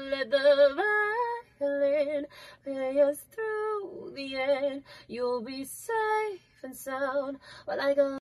let the violin play us through the end. You'll be safe and sound while I go.